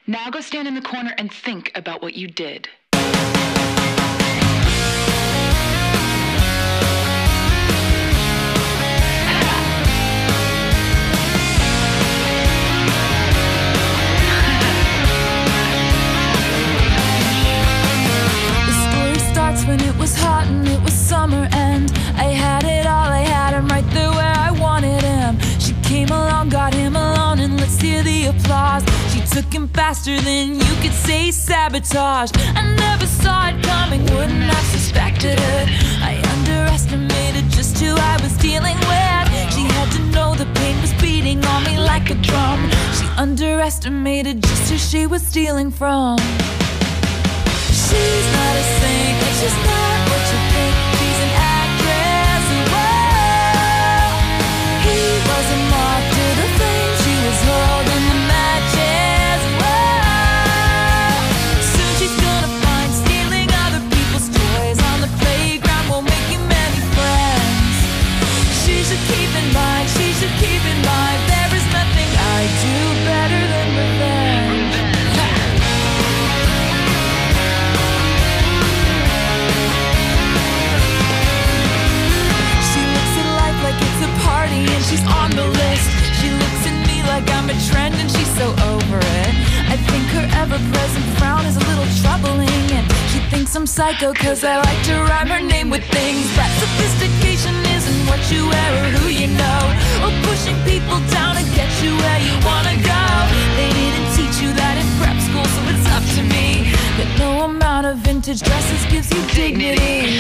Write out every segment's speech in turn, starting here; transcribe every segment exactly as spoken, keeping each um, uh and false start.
Now go stand in the corner and think about what you did. When it was hot and it was summer and I had it all, I had him right there where I wanted him. She came along, got him alone, and let's hear the applause. She took him faster than you could say sabotage. I never saw it coming, wouldn't have suspected it. I underestimated just who I was dealing with. She had to know the pain was beating on me like a drum. She underestimated just who she was stealing from. She's not a saint, and she's not what you think. She's an actress, whoa. He was a moth to the flame, she was holding the matches, whoa. Soon she's gonna find stealing other people's toys on the playground won't make you many friends. She should keep in mind, she should keep in mind, there is nothing I do better than revenge. And she's on the list. She looks at me like I'm a trend and she's so over it. I think her ever-present frown is a little troubling, and she thinks I'm psycho cause I like to rhyme her name with things. That sophistication isn't what you wear or who you know, or pushing people down to get you where you wanna go. They didn't teach you that in prep school, so it's up to me that no amount of vintage dresses gives you dignity.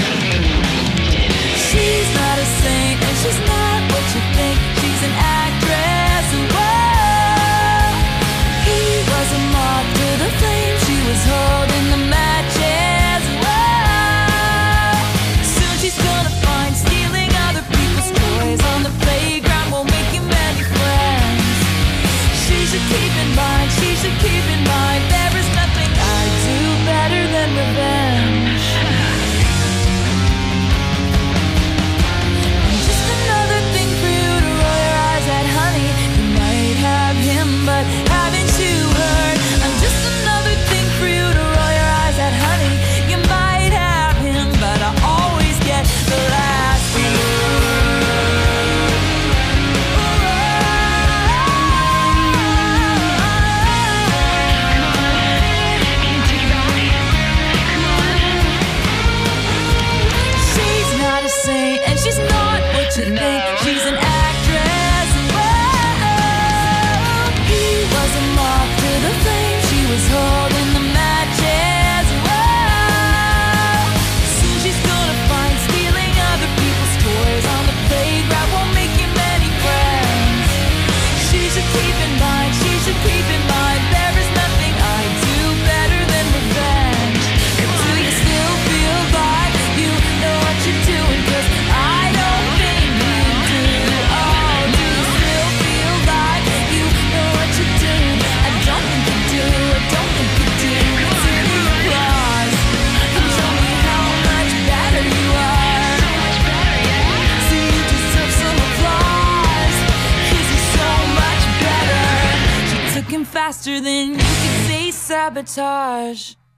She's not a saint and she's not what you think. She's an actress, whoa. He was a moth to the flame, she was holding the matches, whoa. Soon she's gonna find stealing other people's toys on the playground won't make you many friends. She should keep in mind, she should keep in mind, there is nothing I do better than revenge. But haven't you heard? I'm just another thing for you to roll your eyes at, honey. You might have him, but I always get the last word. She's not a saint, and she's not what you think. She's an actress. Holding the matches, whoa. Soon she's gonna find stealing other people's toys on the playground won't make you many friends. She should keep in mind, she should keep in mind, there is nothing I do better than revenge. Do you still feel like you know what you're doing? Cause I don't think you do. Oh, do you still feel like you know what you're doing? I don't think you do. Don't think you do. It's a new applause. And show me how much better you are. So much better, yeah. See, you deserve some applause, cause you're so much better. She took him faster than you could say sabotage.